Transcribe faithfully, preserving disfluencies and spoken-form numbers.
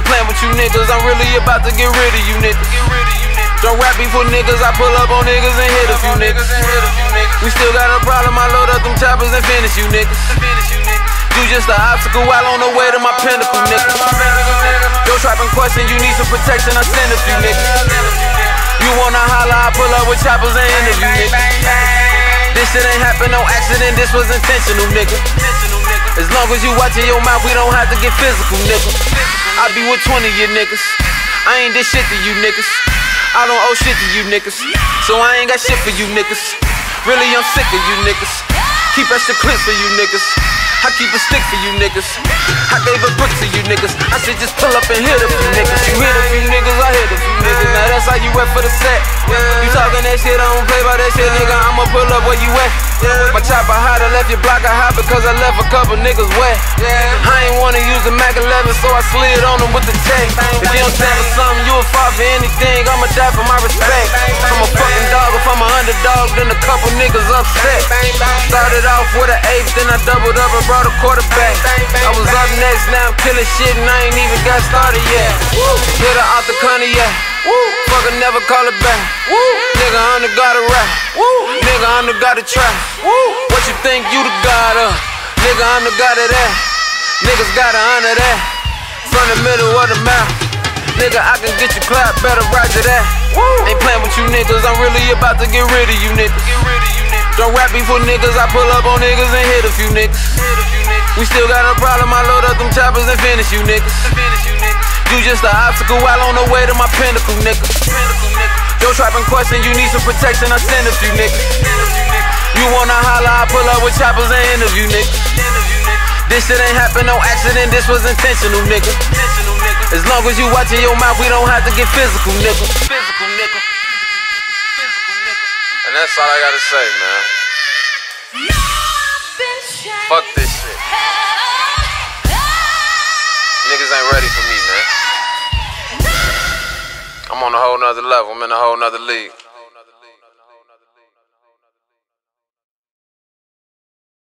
playing with you niggas, I'm really about to get rid of you niggas. Don't rap before niggas, I pull up on niggas and hit a few niggas. We still got a problem, I load up them choppers and finish you niggas. You just an obstacle while on the way to my pinnacle, nigga. Yo trapping question, you need some protection, I send a few niggas. You wanna holler, I pull up with choppers and interview niggas. This shit ain't happen, no accident, this was intentional, nigga. As long as you watching your mouth, we don't have to get physical, nigga. I be with twenty of you niggas, I ain't this shit to you niggas. I don't owe shit to you niggas, so I ain't got shit for you niggas. Really, I'm sick of you niggas. Keep extra clips for you niggas. I keep a stick for you niggas. I gave a brick to you niggas. I should just pull up and hit a few niggas. You hit a few niggas, I hit a few niggas. Now that's how you wet for the set. You talking that shit, I don't play by that shit, nigga. I'ma pull up where you at. My chopper hot, I left your block hot because I left a couple niggas wet. I ain't wanna use the Mac eleven, so I slid on them with the tech. If you don't stand for something, you a fall for anything. I'ma die for my respect. I'm a fucking dog, if I'm an underdog, then a couple niggas upset. Started off with an eighth, then I doubled up and brought a quarterback. I was up next, now I'm killing shit and I ain't even got started yet. Hit her out the country, yeah. Fucker never call it back. Nigga, I'm the god of rap. Nigga, I'm the god of trap. What you think you the god of? Nigga, I'm the god of that. Niggas gotta honor that. From the middle of the mouth. Nigga, I can get you clapped, better roger that. Ain't playing with you niggas, I'm really about to get rid of you niggas. Don't rap before niggas, I pull up on niggas and hit a few niggas. We still got a problem, I load up them choppers and finish you niggas. You just an obstacle while on the way to my pinnacle, nigga. Yo trapping question, you need some protection, I send a few niggas. You wanna holler, I pull up with choppers and interview niggas. This shit ain't happen, no accident, this was intentional, nigga. As long as you watching your mouth, we don't have to get physical, nigga. Physical, nigga. And that's all I gotta say, man. Fuck this shit. Niggas ain't ready for me, man. I'm on a whole nother level, I'm in a whole nother league.